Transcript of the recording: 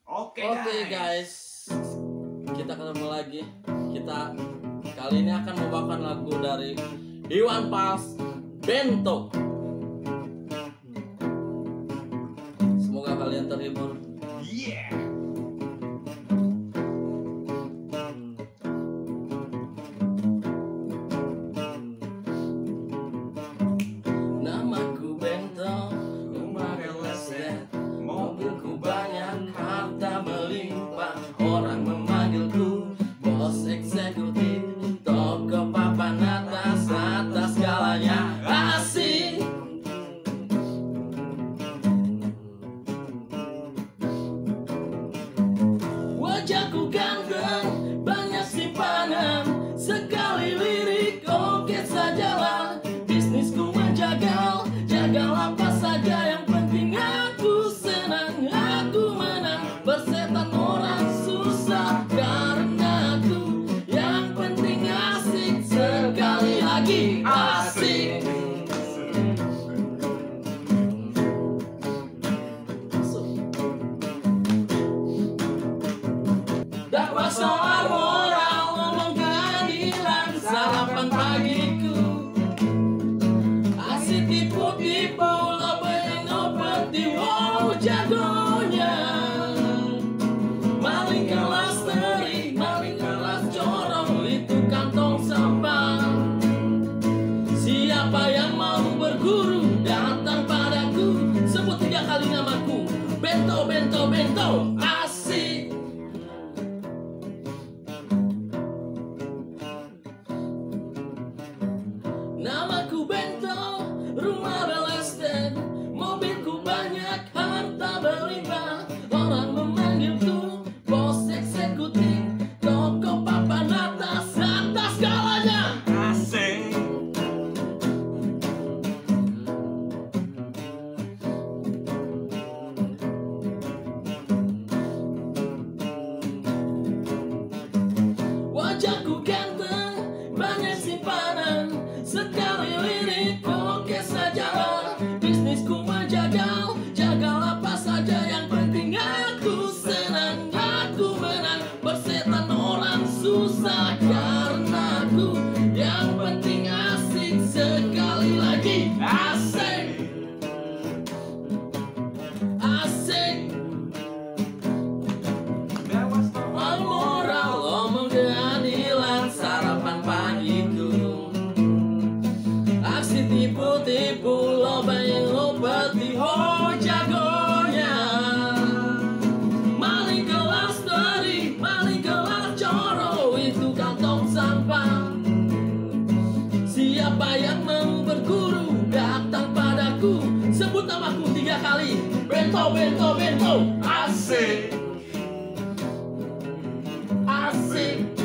Oke guys, kita ketemu lagi. Kita kali ini akan membawakan lagu dari Iwan Fals, Bento. Semoga kalian terhibur. Yeah. Namaku Bento, rumah real mobilku banyak, harta melimpah, orang memanggilku bos eksekutif, toko papan atas segalanya asik. Wajahku ganteng, banyak simpanan, sekali lirik oke sajalah. Bisnisku menjagal, jagal apa saja, yang penting aku senang, aku menang. Bersetan orang susah karena aku, yang penting asik, sekali lagi asik. Dakwah soal moral, ngomong keadilan, sarapan pagiku asik tipu-tipu, lobein opeti, wow jagonya. Maling kelas teri, maling kelas corong, itu kantong sampah. Siapa yang mau berguru, datang padaku, sebut 3 kali namaku, Bento, Bento, Bento, asik. Namaku Bento, rumah real estate, mobilku banyak, harta berlimpah, orang memanggilku bos eksekutif, toko papan atas segalanya Asik. Wajahku ganteng, banyak simpanan, sekali lirik oke sajalah. Bisnisku menjagal, jagal apa saja, yang penting aku senang, aku menang. Bersetan orang susah karena aku, yang penting asik, sekali lagi asik. Asik. Soal moral, ngomong keadilan, sarapan pagiku aksi tipu-tipu, lobain opeti, oh jagonya. Maling kelas teri, maling kelas coro, itu kantong sampah. Siapa yang mau berguru, datang padaku, sebut namaku 3 kali, Bento, Bento, Bento, Asik. asik.